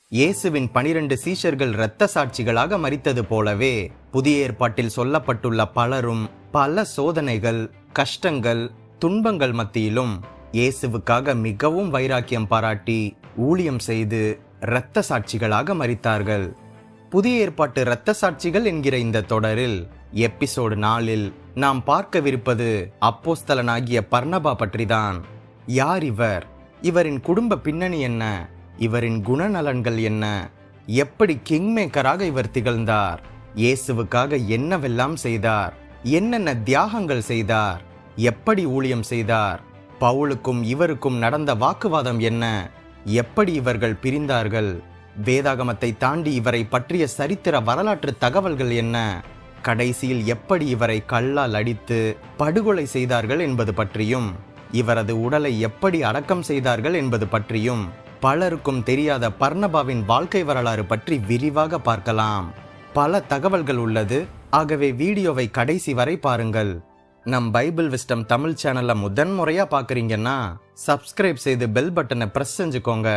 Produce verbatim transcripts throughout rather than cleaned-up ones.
இயேசுவின் பனிரெண்டு சீஷர்கள் இரத்த சாட்சிகளாக மரித்தது போலவே புதிய ஏற்பாட்டில் சொல்லப்பட்டுள்ள பலரும் பல சோதனைகள், கஷ்டங்கள், துன்பங்கள் மத்தியிலும் இயேசுவுக்காக மிகவும் வைராக்கியம் பாராட்டி ஊழியம் செய்து இரத்த சாட்சிகளாக மரித்தார்கள். புதிய ஏற்பாட்டு இரத்த சாட்சிகள் என்கிற இந்த தொடரில் எபிசோடு நாலில் நாம் பார்க்கவிருப்பது அப்போஸ்தலனாகிய பர்னபா பற்றிதான். யார் இவர்? இவரின் குடும்ப பின்னணி என்ன? இவரின் குணநலன்கள் என்ன? எப்படி கிங் மேக்கராக இவர் திகழ்ந்தார்? இயேசுவுக்காக என்னவெல்லாம் செய்தார்? என்னென்ன தியாகங்கள் செய்தார்? எப்படி ஊழியம் செய்தார்? பவுலுக்கும் இவருக்கும் நடந்த வாக்குவாதம் என்ன? எப்படி இவர்கள் பிரிந்தார்கள்? வேதாகமத்தை தாண்டி இவரை பற்றிய சரித்திர வரலாற்று தகவல்கள் என்ன? கடைசியில் எப்படி இவரை கல்லால் அடித்து படுகொலை செய்தார்கள் என்பது பற்றியும், இவரது உடலை எப்படி அடக்கம் செய்தார்கள் என்பது பற்றியும் பலருக்கும் தெரியாத பர்னபாவின் வாழ்க்கை வரலாறு பற்றி விரிவாக பார்க்கலாம். பல தகவல்கள் உள்ளது. ஆகவே வீடியோவை கடைசி வரை பாருங்கள். நம் பைபிள் விஸ்டம் தமிழ் சேனல்ல முதன்முறையா பாக்குறீங்கன்னா சப்ஸ்கிரைப் செய்து பெல் பட்டனை பிரஸ் செஞ்சுக்கோங்க.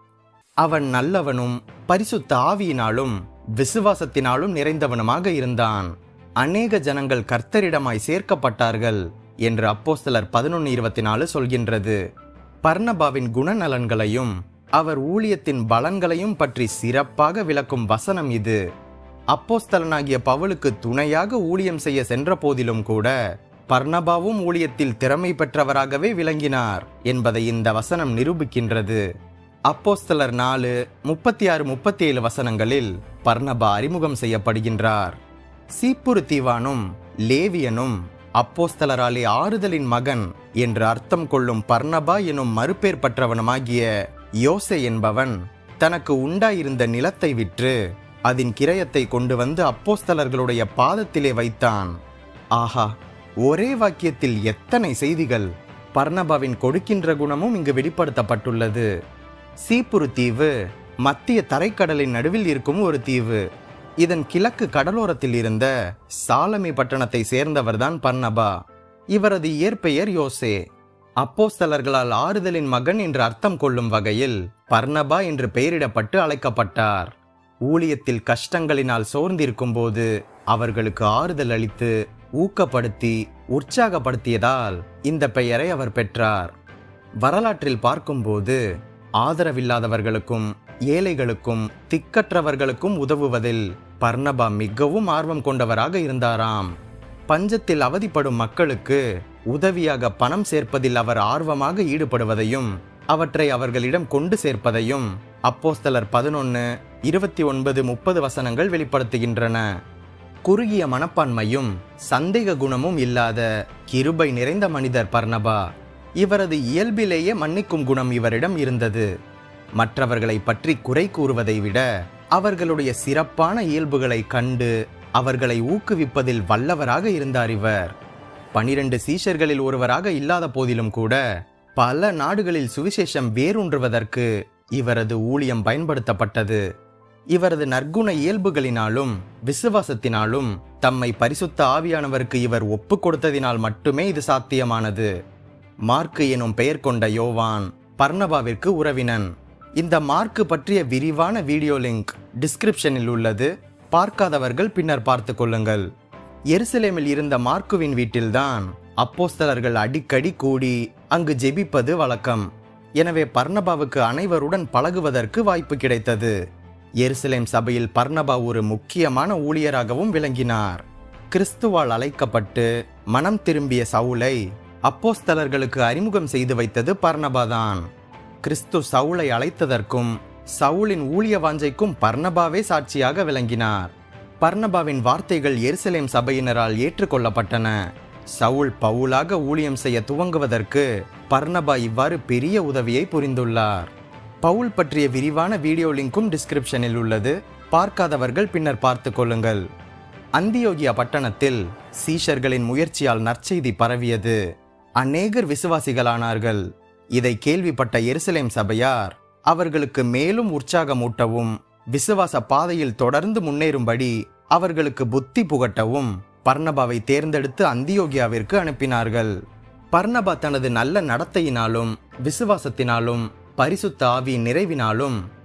அவன் நல்லவனும் பரிசுத்த ஆவியினாலும் விசுவாசத்தினாலும் நிறைந்தவனுமாக இருந்தான். அநேக ஜனங்கள் கர்த்தரிடமாய் சேர்க்கப்பட்டார்கள் என்று அப்போஸ்தலர் பதினொன்று இருபத்தி நாலு சொல்கின்றது. பர்னபாவின் குணநலன்களையும் அவர் ஊழியத்தின் பலன்களையும் பற்றி சிறப்பாக விளக்கும் வசனம் இது. அப்போஸ்தலனாகிய பவுலுக்கு துணையாக ஊழியம் செய்ய சென்ற போதிலும் கூட பர்னபாவும் ஊழியத்தில் திறமை பெற்றவராகவே விளங்கினார் என்பதை இந்த வசனம் நிரூபிக்கின்றது. அப்போஸ்தலர் நாலு முப்பத்தி ஆறு முப்பத்தி ஏழு வசனங்களில் பர்னபா அறிமுகம் செய்யப்படுகின்றார். சீப்புரு தீவானும் லேவியனும் அப்போஸ்தலராலே ஆறுதலின் மகன் என்று அர்த்தம் கொள்ளும் பர்னபா எனும் மறுபேர் பற்றவனுமாகிய யோசே என்பவன் தனக்கு உண்டாயிருந்த நிலத்தை விற்று அதன் கிரயத்தை கொண்டு வந்து அப்போஸ்தலர்களுடைய பாதத்திலே வைத்தான். ஆஹா, ஒரே வாக்கியத்தில் எத்தனை செய்திகள்! பர்னபாவின் கொடுக்கின்ற குணமும் இங்கு வெளிப்படுத்தப்பட்டுள்ளது. சீப்புரு தீவு மத்திய தரைக்கடலின் நடுவில் இருக்கும் ஒரு தீவு. இதன் கிழக்கு கடலோரத்தில் இருந்த சாலமி பட்டணத்தை சேர்ந்தவர்தான் பர்னபா. இவரது இயற்பெயர் யோசே. அப்போஸ்தலர்களால் ஆறுதலின் மகன் என்று அர்த்தம் கொள்ளும் வகையில் பர்னபா என்று பெயரிடப்பட்டு அழைக்கப்பட்டார். ஊழியத்தில் கஷ்டங்களினால் சோர்ந்திருக்கும் போது அவர்களுக்கு ஆறுதல் அளித்து ஊக்கப்படுத்தி உற்சாகப்படுத்தியதால் இந்த பெயரை அவர் பெற்றார். வரலாற்றில் பார்க்கும்போது ஆதரவில்லாதவர்களுக்கும் ஏழைகளுக்கும் திக்கற்றவர்களுக்கும் உதவுவதில் பர்னபா மிகவும் ஆர்வம் கொண்டவராக இருந்தாராம். பஞ்சத்தில் அவதிப்படும் மக்களுக்கு உதவியாக பணம் சேர்ப்பதில் அவர் ஆர்வமாக ஈடுபடுவதையும் அவற்றை அவர்களிடம் கொண்டு சேர்ப்பதையும் அப்போஸ்தலர் பதினொன்று இருபத்தி ஒன்பது முப்பது வசனங்கள் வெளிப்படுத்துகின்றன. குறுகிய மனப்பான்மையும் சந்தேக குணமும் இல்லாத கிருபை நிறைந்த மனிதர் பர்னபா. இவரது இயல்பிலேயே மன்னிக்கும் குணம் இவரிடம் இருந்தது. மற்றவர்களை பற்றி குறை கூறுவதை விட அவர்களுடைய சிறப்பான இயல்புகளை கண்டு அவர்களை ஊக்குவிப்பதில் வல்லவராக இருந்தார் இவர். பனிரெண்டு சீஷர்களில் ஒருவராக இல்லாத போதிலும் கூட பல நாடுகளில் சுவிசேஷம் வேரூன்றுவதற்கு இவரது ஊழியம் பயன்படுத்தப்பட்டது. இவரது நற்குண இயல்புகளினாலும் விசுவாசத்தினாலும் தம்மை பரிசுத்த ஆவியானவருக்கு இவர் ஒப்பு கொடுத்ததினால் மட்டுமே இது சாத்தியமானது. மார்க்கு எனும் பெயர் கொண்ட யோவான் பர்னபாவிற்கு உறவினன். இந்த மார்க்கு பற்றிய விரிவான வீடியோ லிங்க் டிஸ்கிரிப்ஷனில் உள்ளது. பார்க்காதவர்கள் பின்னர் பார்த்து கொள்ளுங்கள். எருசலேமில் இருந்த மார்க்குவின் வீட்டில்தான் அப்போஸ்தலர்கள் அடிக்கடி கூடி அங்கு ஜெபிப்பது வழக்கம். எனவே பர்னபாவுக்கு அனைவருடன் பழகுவதற்கு வாய்ப்பு கிடைத்தது. எருசலேம் சபையில் பர்னபா ஒரு முக்கியமான ஊழியராகவும் விளங்கினார். கிறிஸ்துவால் அழைக்கப்பட்டு மனம் திரும்பிய சவுலை அப்போஸ்தலர்களுக்கு அறிமுகம் செய்து வைத்தது பர்னபாதான். கிறிஸ்து சவுலை அழைத்ததற்கும் சவுலின் ஊழிய வாஞ்சைக்கும் பர்னபாவே சாட்சியாக விளங்கினார். பர்னபாவின் வார்த்தைகள் எருசலேம் சபையினரால் ஏற்றுக்கொள்ளப்பட்டன. சவுல் பவுலாக ஊழியம் செய்ய துவங்குவதற்கு பர்னபா இவ்வாறு பெரிய உதவியை புரிந்துள்ளார். பவுல் பற்றிய விரிவான வீடியோ லிங்கும் டிஸ்கிரிப்ஷனில் உள்ளது. பார்க்காதவர்கள் பின்னர் பார்த்து கொள்ளுங்கள். அந்தியோகியா பட்டணத்தில் சீஷர்களின் முயற்சியால் நற்செய்தி பரவியது. அநேகர் விசுவாசிகளானார்கள். இதை கேள்விப்பட்ட எருசலேம் சபையார் அவர்களுக்கு மேலும் உற்சாகமூட்டவும் விசுவாச பாதையில் தொடர்ந்து முன்னேறும்படி அவர்களுக்கு புத்தி புகட்டவும் பர்னபாவை தேர்ந்தெடுத்து அந்தியோகியாவிற்கு அனுப்பினார்கள். பர்னபா தனது நல்ல நடத்தையினாலும் விசுவாசத்தினாலும் பரிசுத்த ஆவியின் நிறைவினாலும்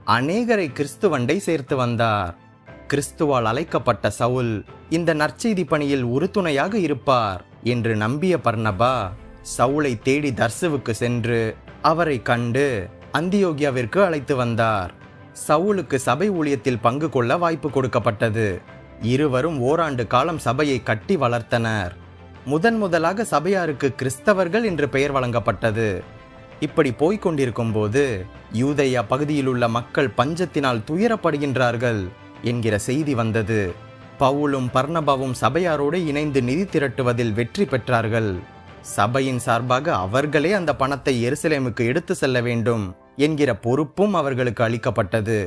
அநேகரை கிறிஸ்துவண்டை சேர்த்து வந்தார். கிறிஸ்துவால் அழைக்கப்பட்ட சவுல் இந்த நற்செய்தி பணியில் உறுதுணையாக இருப்பார் என்று நம்பிய பர்னபா சவுலை தேடி தர்சுவுக்கு சென்று அவரை கண்டு அந்தியோகியாவிற்கு அழைத்து வந்தார். சவுலுக்கு சபை ஊழியத்தில் பங்கு கொள்ள வாய்ப்பு கொடுக்கப்பட்டது. இருவரும் ஓராண்டு காலம் சபையை கட்டி வளர்த்தனர். முதன் முதலாக சபையாருக்கு கிறிஸ்தவர்கள் என்று பெயர் வழங்கப்பட்டது. இப்படி போய்கொண்டிருக்கும் போது யூதேயா பகுதியில் உள்ள மக்கள் பஞ்சத்தினால் துயரப்படுகின்றார்கள் என்கிற செய்தி வந்தது. பவுலும் பர்னபாவும் சபையாரோடு இணைந்து நிதி திரட்டுவதில் வெற்றி பெற்றார்கள். சபையின் சார்பாக அவர்களே அந்த பணத்தை எருசலேமுக்கு எடுத்து செல்ல வேண்டும் என்கிற பொறுப்பும் அவர்களுக்கு அளிக்கப்பட்டது.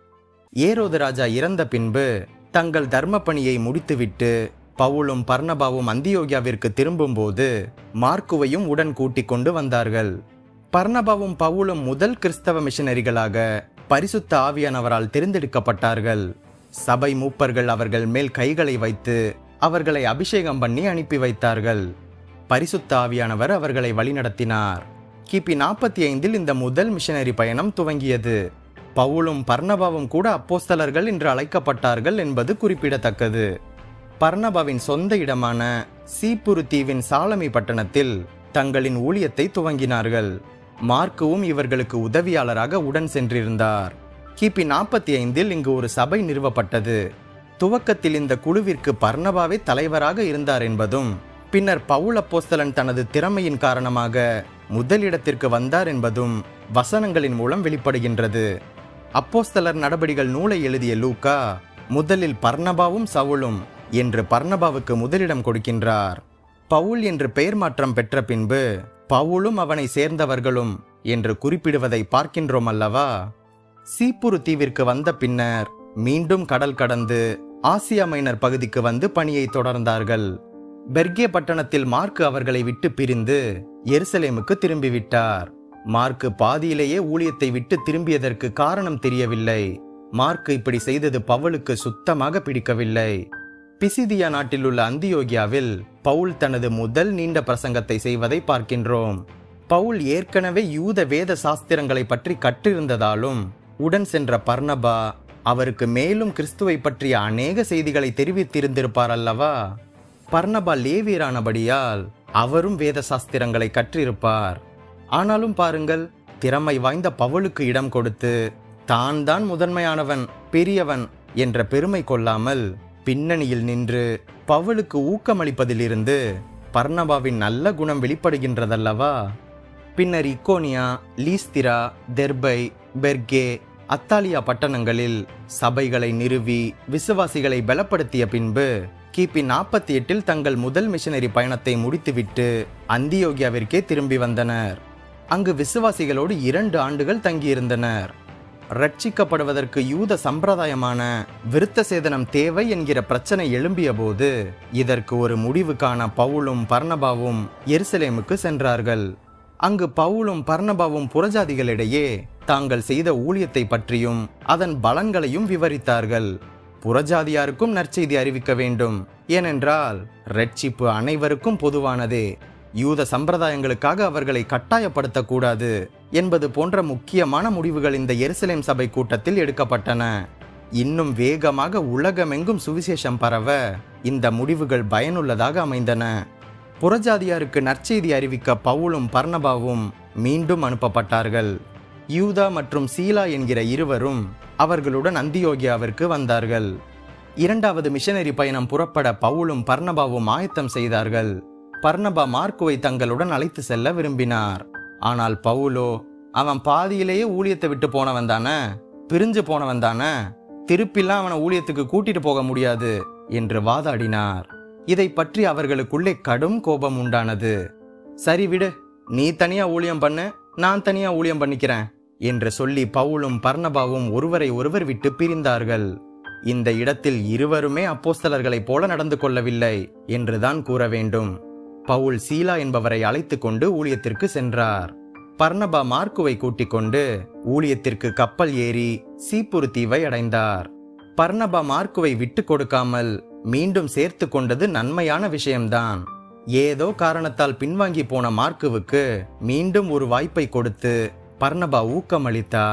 ஏரோது ராஜா இறந்த பின்பு தங்கள் தர்ம பணியை முடித்துவிட்டு பவுலும் பர்னபாவும் அந்தியோகியாவிற்கு திரும்பும்போது மார்க்குவையும் உடன் கூட்டிக் கொண்டு வந்தார்கள். பர்னபாவும் பவுலும் முதல் கிறிஸ்தவ மிஷனரிகளாக பரிசுத்த ஆவியானவரால் தேர்ந்தெடுக்கப்பட்டார்கள். சபை மூப்பர்கள் அவர்கள் மேல் கைகளை வைத்து அவர்களை அபிஷேகம் பண்ணி அனுப்பி வைத்தார்கள். பரிசுத்த ஆவியானவர் அவர்களை வழிநடத்தினார். கிபி நாற்பத்தி ஐந்தில் இந்த முதல் மிஷனரி பயணம் துவங்கியது. பவுலும் பர்னபாவும் கூட அப்போஸ்தலர்கள் என்று அழைக்கப்பட்டார்கள் என்பது குறிப்பிடத்தக்கது. பர்னபாவின் சொந்த இடமான சீப்புரு தீவின் சாலமி பட்டணத்தில் தங்களின் ஊழியத்தை துவங்கினார்கள். மார்க்குவும் இவர்களுக்கு உதவியாளராக உடன் சென்றிருந்தார். கிபி நாற்பத்தி ஐந்தில் இங்கு ஒரு சபை நிறுவப்பட்டது. துவக்கத்தில் இந்த குழுவிற்கு பர்னபாவே தலைவராக இருந்தார் என்பதும் பின்னர் பவுல் அப்போஸ்தலன் தனது திறமையின் காரணமாக முதலிடத்திற்கு வந்தார் என்பதும் வசனங்களின் மூலம் வெளிப்படுகின்றது. அப்போஸ்தலர் நடபடிகள் நூலை எழுதிய லூக்கா முதலில் பர்னபாவும் சவுலும் என்று பர்னபாவுக்கு முதலிடம் கொடுக்கின்றார். பவுல் என்று பெயர் மாற்றம் பெற்ற பின்பு பவுலும் அவனை சேர்ந்தவர்களும் என்று குறிப்பிடுவதை பார்க்கின்றோம் அல்லவா? சீப்புரு தீவிற்கு வந்த பின்னர் மீண்டும் கடல் கடந்து ஆசியா மைனர் பகுதிக்கு வந்து பணியை தொடர்ந்தார்கள். பெர்கே பட்டணத்தில் மார்க்கு அவர்களை விட்டு பிரிந்து எருசலேமுக்கு திரும்பிவிட்டார். மார்க்கு பாதியிலேயே ஊழியத்தை விட்டு திரும்பியதற்கு காரணம் தெரியவில்லை. மார்க்கு இப்படி செய்தது பவுலுக்கு சுத்தமாக பிடிக்கவில்லை. பிசிதியா நாட்டில் உள்ள அந்தியோகியாவில் பவுல் தனது முதல் நீண்ட பிரசங்கத்தை செய்வதை பார்க்கின்றோம். பவுல் ஏற்கனவே யூத வேத சாஸ்திரங்களை பற்றி கற்றிருந்ததாலும் உடன் சென்ற பர்னபா அவருக்கு மேலும் கிறிஸ்துவை பற்றிய அநேக செய்திகளை தெரிவித்திருந்திருப்பார் அல்லவா? பர்னபா லேவியரானபடியால் அவரும் வேத சாஸ்திரங்களை கற்றிருப்பார். ஆனாலும் பாருங்கள், திறமை வாய்ந்த பவுலுக்கு இடம் கொடுத்து தான் தான் முதன்மையானவன், பெரியவன் என்ற பெருமை கொள்ளாமல் பின்னணியில் நின்று பவுலுக்கு ஊக்கமளிப்பதிலிருந்து பர்னபாவின் நல்ல குணம் வெளிப்படுகின்றதல்லவா? பின்னர் இக்கோனியா, லீஸ்திரா, தெர்பை, பெர்கே, அத்தாலியா பட்டணங்களில் சபைகளை நிறுவி விசுவாசிகளை பலப்படுத்திய பின்பு கிபி நாற்பத்தி எட்டில் தங்கள் முதல் மிஷனரி பயணத்தை முடித்துவிட்டு அந்தியோகியாவிற்கே திரும்பி வந்தனர். அங்கு விசுவாசிகளோடு இரண்டு ஆண்டுகள் தங்கியிருந்தனர். ரட்சிக்கப்படுவதற்கு யூத சம்பிரதாயமான விருத்த சேதனம் தேவை என்கிற பிரச்சனை எழும்பிய போது இதற்கு ஒரு முடிவு காண பவுலும் பர்னபாவும் எருசலேமுக்கு சென்றார்கள். அங்கு பவுலும் பர்னபாவும் புறஜாதிகளிடையே தாங்கள் செய்த ஊழியத்தை பற்றியும் அதன் பலன்களையும் விவரித்தார்கள். புறஜாதியாருக்கும் நற்செய்தி அறிவிக்க வேண்டும், ஏனென்றால் ரட்சிப்பு அனைவருக்கும் பொதுவானதே. யூத சம்பிரதாயங்களுக்காக அவர்களை கட்டாயப்படுத்தக்கூடாது என்பது போன்ற முக்கியமான முடிவுகள் இந்த எருசலேம் சபை கூட்டத்தில் எடுக்கப்பட்டன. இன்னும் வேகமாக உலகமெங்கும் சுவிசேஷம் பரவ இந்த முடிவுகள் பயனுள்ளதாக அமைந்தன. புறஜாதியாருக்கு நற்செய்தி அறிவிக்க பவுலும் பர்னபாவும் மீண்டும் அனுப்பப்பட்டார்கள். யூதா மற்றும் சீலா என்கிற இருவரும் அவர்களுடன் அந்தியோகியாவிற்கு வந்தார்கள். இரண்டாவது மிஷனரி பயணம் புறப்பட பவுலும் பர்னபாவும் ஆயத்தம் செய்தார்கள். பர்னபா மார்க்குவை தங்களுடன் அழைத்து செல்ல விரும்பினார். ஆனால் பவுலோ, அவன் பாதியிலேயே ஊழியத்தை விட்டு போனவன் தானே, பிரிஞ்சு போனவன் தானே, திருப்பிலாம் அவனை ஊழியத்துக்கு கூட்டிட்டு போக முடியாது என்று வாதாடினார். இதை பற்றி அவர்களுக்குள்ளே கடும் கோபம் உண்டானது. சரி விடு, நீ தனியா ஊழியம் பண்ணு, நான் தனியா ஊழியம் பண்ணிக்கிறேன் என்று சொல்லி பவுலும் பர்னபாவும் ஒருவரை ஒருவர் விட்டு பிரிந்தார்கள். இந்த இடத்தில் இருவருமே அப்போஸ்தலர்களைப் போல நடந்து கொள்ளவில்லை என்றுதான் கூற வேண்டும். பவுல் சீலா என்பவரை அழைத்து கொண்டு ஊழியத்திற்கு சென்றார். பர்னபா மார்க்குவை கூட்டிக் கொண்டு ஊழியத்திற்கு கப்பல் ஏறி சீப்புரு தீவை அடைந்தார். பர்னபா மார்க்குவை விட்டு கொடுக்காமல் மீண்டும் சேர்த்து கொண்டது நன்மையான விஷயம்தான். ஏதோ காரணத்தால் பின்வாங்கி போன மார்க்குவுக்கு மீண்டும் ஒரு வாய்ப்பை கொடுத்து பர்னபா ஊக்கமளித்தார்.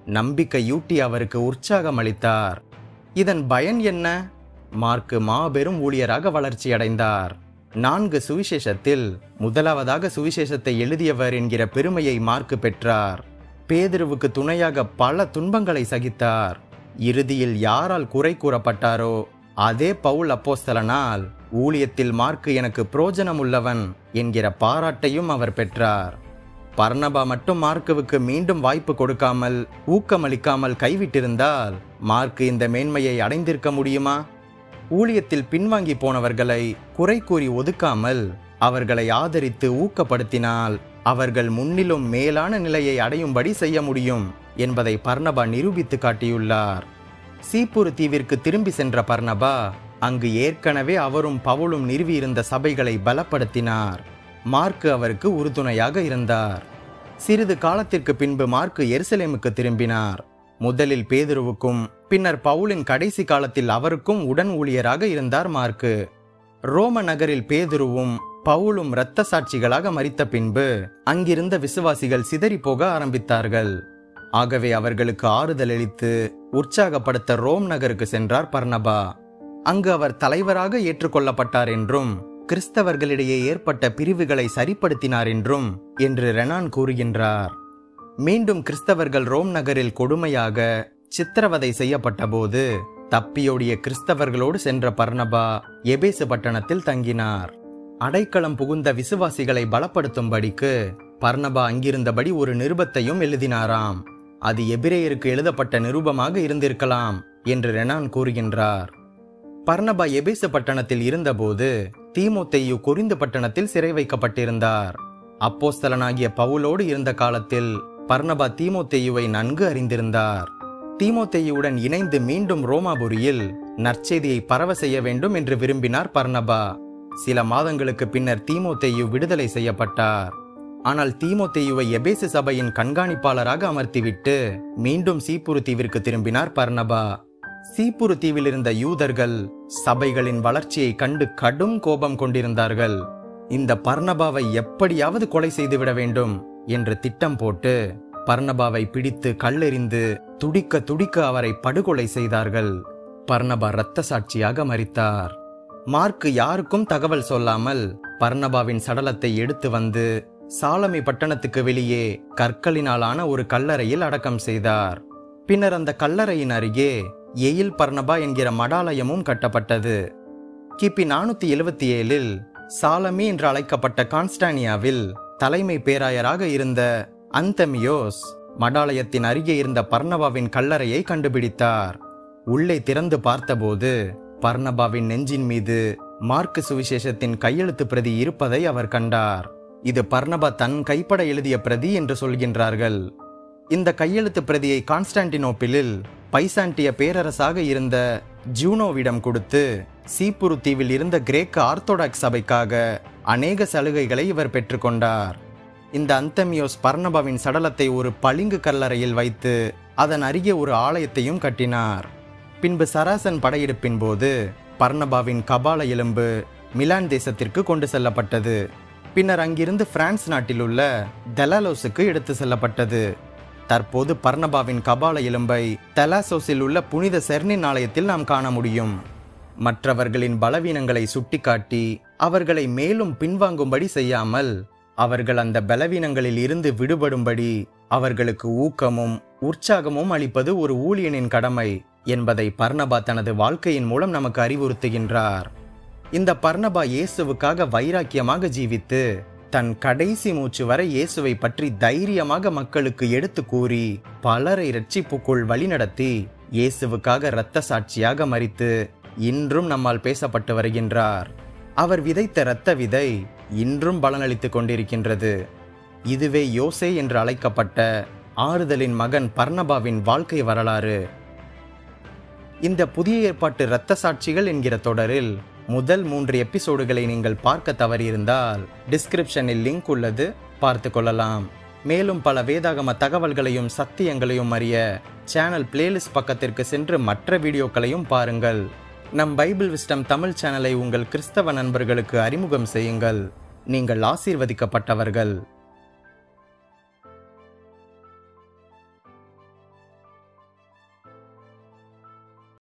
நம்பிக்கையூட்டி அவருக்கு உற்சாகம் அளித்தார். இதன் பயன் என்ன? மார்க்கு மாபெரும் ஊழியராக வளர்ச்சியடைந்தார். நான்கு சுவிசேஷத்தில் முதலாவதாக சுவிசேஷத்தை எழுதியவர் என்கிற பெருமையை மார்க்கு பெற்றார். பேதுருவுக்கு துணையாக பல துன்பங்களை சகித்தார். இறுதியில் யாரால் குறை கூறப்பட்டாரோ அதே பவுல் அப்போஸ்தலனால் ஊழியத்தில் மார்க்கு எனக்கு புரோஜனம் உள்ளவன் என்கிற பாராட்டையும் அவர் பெற்றார். பர்னபா மட்டும் மார்க்குவுக்கு மீண்டும் வாய்ப்பு கொடுக்காமல் ஊக்கமளிக்காமல் கைவிட்டிருந்தால் மார்க்கு இந்த மேன்மையை அடைந்திருக்க முடியுமா? ஊழியத்தில் பின்வாங்கி போனவர்களை குறை கூறி ஒதுக்காமல் அவர்களை ஆதரித்து ஊக்கப்படுத்தினால் அவர்கள் முன்னிலும் மேலான நிலையை அடையும்படி செய்ய முடியும் என்பதை பர்னபா நிரூபித்து காட்டியுள்ளார். சீப்புரு தீவிற்கு திரும்பி சென்ற பர்னபா அங்கு ஏற்கனவே அவரும் பவுலும் நிறுவியிருந்த சபைகளை பலப்படுத்தினார். மார்க்கு அவருக்கு உறுதுணையாக இருந்தார். சிறிது காலத்திற்கு பின்பு மார்க்கு எருசலேமுக்கு திரும்பினார். முதலில் பேதுருவுக்கும் பின்னர் பவுலின் கடைசி காலத்தில் அவருக்கும் உடன் ஊழியராக இருந்தார் மார்க்கு. ரோம நகரில் பேதுருவும் பவுலும் இரத்த சாட்சிகளாக மரித்த பின்பு அங்கிருந்த விசுவாசிகள் சிதறி போக ஆரம்பித்தார்கள். ஆகவே அவர்களுக்கு ஆறுதல் அளித்து உற்சாகப்படுத்த ரோம் நகருக்கு சென்றார் பர்னபா. அங்கு அவர் தலைவராக ஏற்றுக்கொள்ளப்பட்டார் என்றும் கிறிஸ்தவர்களிடையே ஏற்பட்ட பிரிவுகளை சரிப்படுத்தினார் என்றும் என்று ரெனான் கூறுகின்றார். மீண்டும் கிறிஸ்தவர்கள் ரோம் நகரில் கொடுமையாக சித்திரவதை செய்யப்பட்ட போது தப்பியோடிய கிறிஸ்தவர்களோடு சென்ற பர்னபா எபேசு பட்டணத்தில் தங்கினார். அடைக்கலம் புகுந்த விசுவாசிகளை பலப்படுத்தும்படிக்கு பர்னபா அங்கிருந்தபடி ஒரு நிருபத்தையும் எழுதினாராம். அது எபிரேயருக்கு எழுதப்பட்ட நிருபமாக இருந்திருக்கலாம் என்று ரெனான் கூறுகின்றார். பர்னபா எபேசு பட்டணத்தில் இருந்தபோது தீமோத்தேயு கொரிந்து பட்டணத்தில் சிறை வைக்கப்பட்டிருந்தார். அப்போஸ்தலனாகிய பவுலோடு இருந்த காலத்தில் பர்னபா தீமோத்தேயுவை நன்கு அறிந்திருந்தார். தீமோத்தேயுவுடன் இணைந்து மீண்டும் ரோமாபுரியில் நற்செய்தியை பரவ செய்ய வேண்டும் என்று விரும்பினார் பர்னபா. சில மாதங்களுக்கு பின்னர் தீமோத்தேயு விடுதலை செய்யப்பட்டார். ஆனால் தீமோத்தேயுவை எபேசு சபையின் கண்காணிப்பாளராக அமர்த்திவிட்டு மீண்டும் சீப்புரு தீவிற்கு திரும்பினார் பர்னபா. சீப்புரு தீவில் இருந்த யூதர்கள் சபைகளின் வளர்ச்சியை கண்டு கடும் கோபம் கொண்டிருந்தார்கள். இந்த பர்னபாவை எப்படியாவது கொலை செய்துவிட வேண்டும் என்று திட்டம் போட்டு பர்னபாவை பிடித்து கல்லெறிந்து துடிக்க துடிக்க அவரை படுகொலை செய்தார்கள். பர்னபா இரத்த சாட்சியாக மரித்தார். மார்க்கு யாருக்கும் தகவல் சொல்லாமல் பர்னபாவின் சடலத்தை எடுத்து வந்து சாலமி பட்டணத்துக்கு வெளியே கற்களினாலான ஒரு கல்லறையில் அடக்கம் செய்தார். பின்னர் அந்த கல்லறையின் அருகே எயில் பர்னபா என்கிற மடாலயமும் கட்டப்பட்டது. கிபி நானூத்தி எழுபத்தி ஏழில் சாலமி என்று அழைக்கப்பட்ட கான்ஸ்டானியாவில் தலைமை பேராயராக இருந்த அந்தமியோஸ் மடாலயத்தின் அருகே இருந்த பர்னபாவின் கல்லறையை கண்டுபிடித்தார். உள்ளே திறந்து பார்த்தபோது பர்னபாவின் நெஞ்சின் மீது மார்க்கு சுவிசேஷத்தின் கையெழுத்து பிரதி இருப்பதை அவர் கண்டார். இது பர்னபா தன் கைப்பட எழுதிய பிரதி என்று சொல்கின்றார்கள். இந்த கையெழுத்து பிரதியை கான்ஸ்டான்டினோப்பிளில் பைசாண்டிய பேரரசாக இருந்த ஜூனோவிடம் கொடுத்து சீப்புரு தீவில் இருந்த கிரேக்க ஆர்த்தோடாக்ஸ் சபைக்காக அநேக சலுகைகளை இவர் பெற்றுக்கொண்டார். இந்த அந்தமியோஸ் பர்னபாவின் சடலத்தை ஒரு பளிங்கு கல்லறையில் வைத்து அதன் அருகே ஒரு ஆலயத்தையும் கட்டினார். பின்பு சராசன் படையெடுப்பின் போது பர்னபாவின் கபால எலும்பு மிலான் தேசத்திற்கு கொண்டு செல்லப்பட்டது. பின்னர் அங்கிருந்து பிரான்ஸ் நாட்டில் உள்ள தெலாலோஸுக்கு எடுத்து செல்லப்பட்டது. தற்போது பர்னபாவின் கபால எலும்பை தெலாசோஸில் உள்ள புனித செர்னின் ஆலயத்தில் நாம் காண முடியும். மற்றவர்களின் பலவீனங்களை சுட்டிக்காட்டி அவர்களை மேலும் பின்வாங்கும்படி செய்யாமல் அவர்கள் அந்த பலவீனங்களில் இருந்து விடுபடும்படி அவர்களுக்கு ஊக்கமும் உற்சாகமும் அளிப்பது ஒரு ஊழியனின் கடமை என்பதை பர்னபா தனது வாழ்க்கையின் மூலம் நமக்கு அறிவுறுத்துகின்றார். இந்த பர்னபா இயேசுவுக்காக வைராக்கியமாக ஜீவித்து தன் கடைசி மூச்சு வரை இயேசுவை பற்றி தைரியமாக மக்களுக்கு எடுத்து கூறி பலரை இரட்சிப்புக்குள் வழிநடத்தி இயேசுவுக்காக இரத்த சாட்சியாக மரித்து இன்றும் நம்மால் பேசப்பட்டு வருகின்றார். அவர் விதைத்த இரத்த விதை இன்றும் பலனளித்துக் கொண்டிருக்கின்றது. இதுவே யோசே என்று அழைக்கப்பட்ட ஆறுதலின் மகன் பர்னபாவின் வாழ்க்கை வரலாறு. இந்த புதிய ஏற்பாட்டு இரத்த சாட்சிகள் என்கிற தொடரில் முதல் மூன்று எபிசோடுகளை நீங்கள் பார்க்க தவறியிருந்தால் டிஸ்கிரிப்ஷனில் லிங்க் உள்ளது, பார்த்து கொள்ளலாம். மேலும் பல வேதாகம தகவல்களையும் சத்தியங்களையும் அறிய சேனல் பிளேலிஸ்ட் பக்கத்திற்கு சென்று மற்ற வீடியோக்களையும் பாருங்கள். நம் பைபிள் விஸ்டம் தமிழ் சேனலை உங்கள் கிறிஸ்தவ நண்பர்களுக்கு அறிமுகம் செய்யுங்கள். நீங்கள் ஆசீர்வதிக்கப்பட்டவர்கள்.